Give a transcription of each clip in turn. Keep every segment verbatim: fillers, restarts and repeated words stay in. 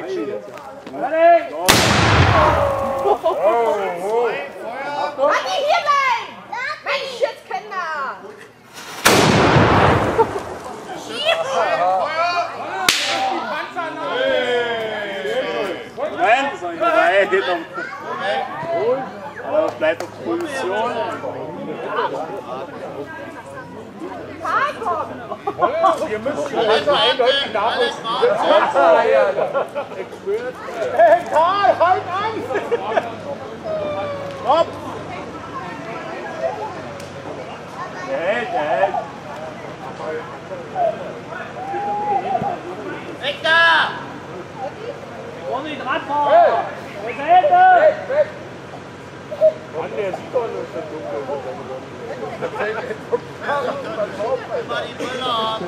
Ready! Andi, hier bleiben! Mensch, jetzt Kinder! Moment, das ist nicht dabei, geht noch. Aber bleibt auf Position. Wir müssen also eindeutig nachrüsten. Hey Karl, halt an! Stopp! Hält, hält. Weg da! Vorne die Radfahrer! Weg, weg! Weg! Mann, der sieht doch nicht so dunkel. Immer die Brille ab!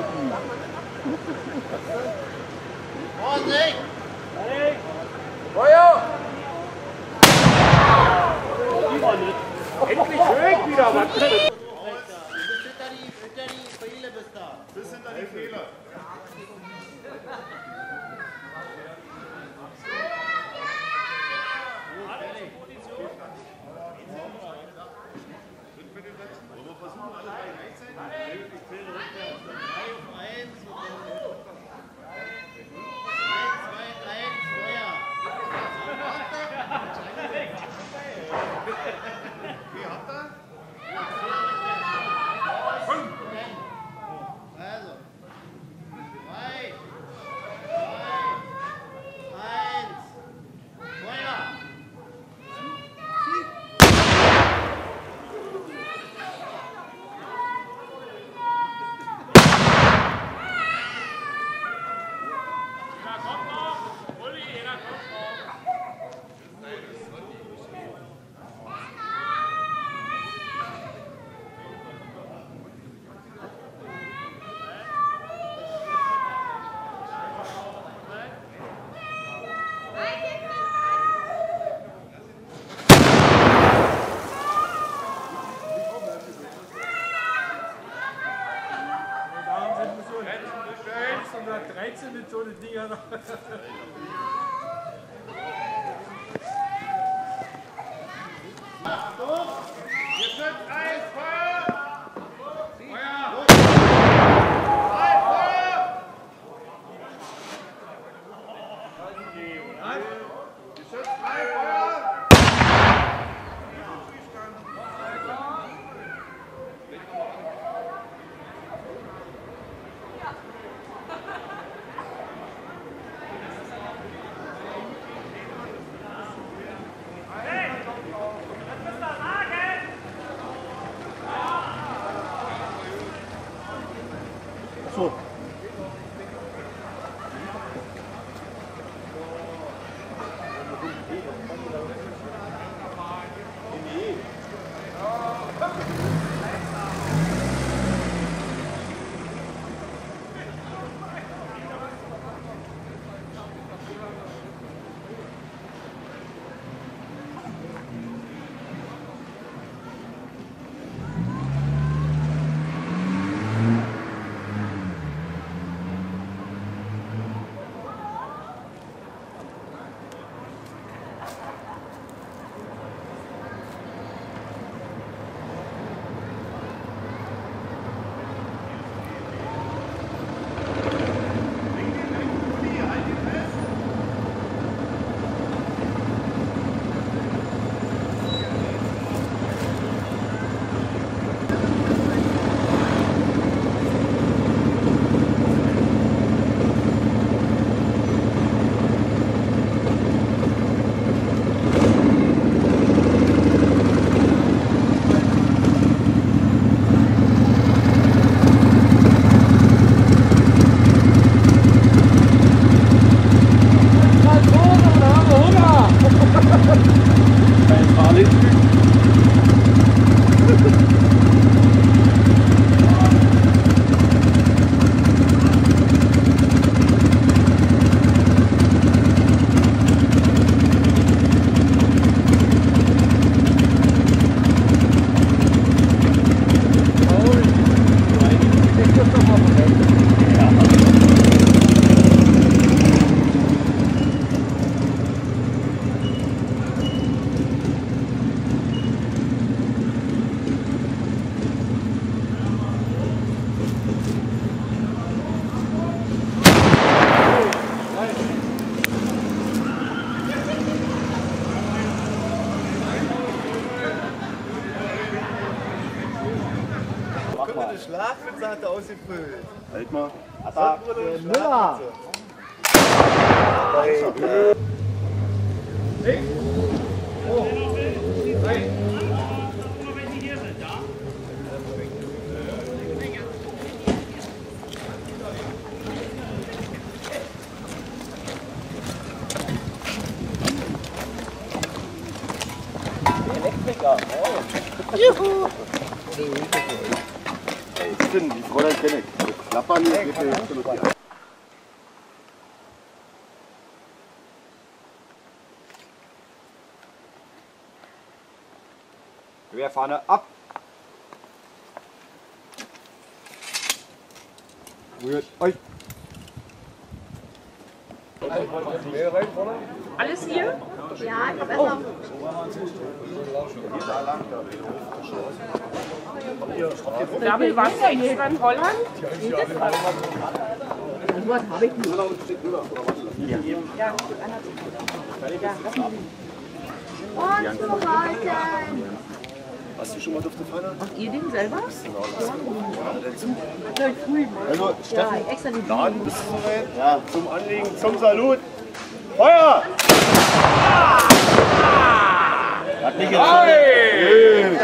Vorsicht! Feuer! Die war nicht. Endlich höre ich wieder was. Bis hinter die, hinter die Fehler bis da. Bis hinter die Fehler. dreizehn mit so den Dingern. Achtung! Hier sind eins, Feuer! Feuer! Drei, Feuer! Geschütz drei, Feuer! So. Schlafpfütze hat er ausgefüllt. Halt mal. Müller! Juhu! Stimmt, die Fräulein kenne ich. Das Klappern hier geht mir nicht so lustig an. Gewehrfahne ab! Rührt euch! Alles hier? Ja, ich hab erst noch. Gabi, warst du extra in Holland? Was habe ich nicht? Und so weiter. Hast du schon mal Duftefahne? Macht ihr den selber? Also, Ja, Steffen, extra die Laden bist du soweit? Ja. Zum Anlegen, zum Salut! Feuer! Hat nicht gezogen.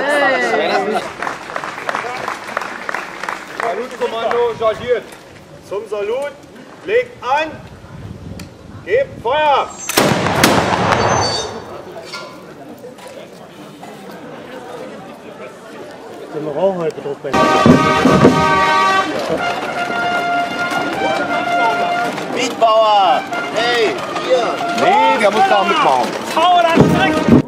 Salutkommando chargiert. Zum Salut, legt an, gebt Feuer! Sind wir Rauch heute drauf bei Mietbauer! Hey, hier! Nee, der muss da mitmachen. Hau das zurück!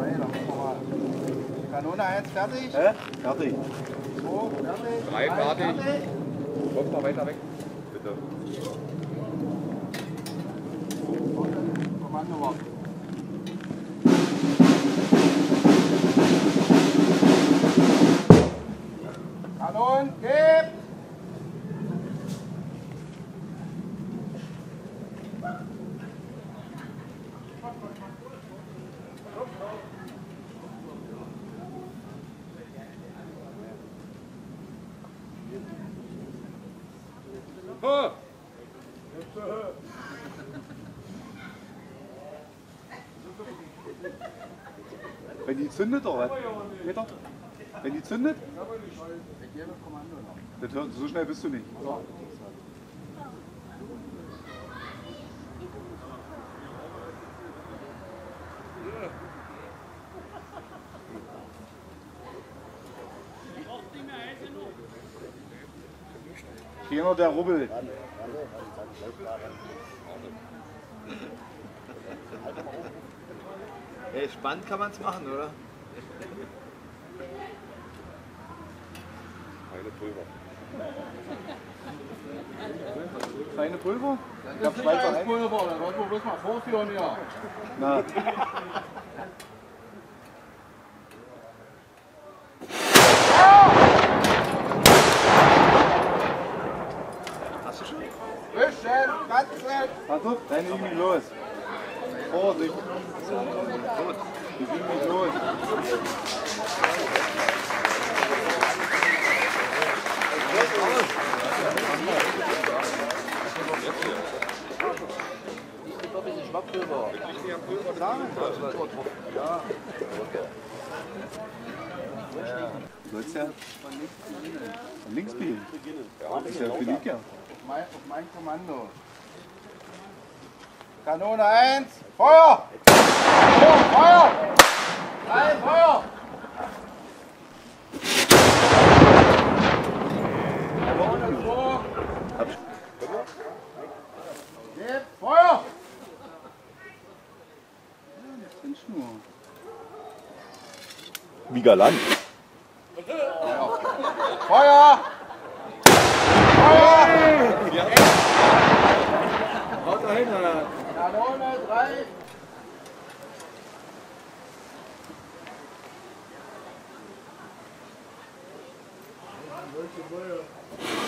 Kanone eins fertig? Hä? Fertig. Drei fertig. Kommt mal weiter weg. Bitte. Kommando warten. Kanonen, gebt! Wenn die zündet oder was? Peter? Wenn die zündet? Das hört, so schnell bist du nicht. Hier noch der Rubbel. Hey, spannend kann man es machen, oder? Feine Pulver. Feine Pulver? Ich hab Schweizer Eis. Pulver, dann wollten wir bloß mal vorführen, ja. Na. Hast du schon? Bisschen, ganz schnell. Achtung, deine liegen nicht los. Vorsicht. Die liegen nicht los. Du sollst ja von links spielen. Das ist ja für dich ja. Mein, auf mein Kommando. Kanone eins, Feuer! Feuer! Feuer! Drei, Feuer! Kanone vor! Gebt Feuer! Schnur. Vigaland. Feuer! Feuer! Haut da hin, Kanone drei. Feuer!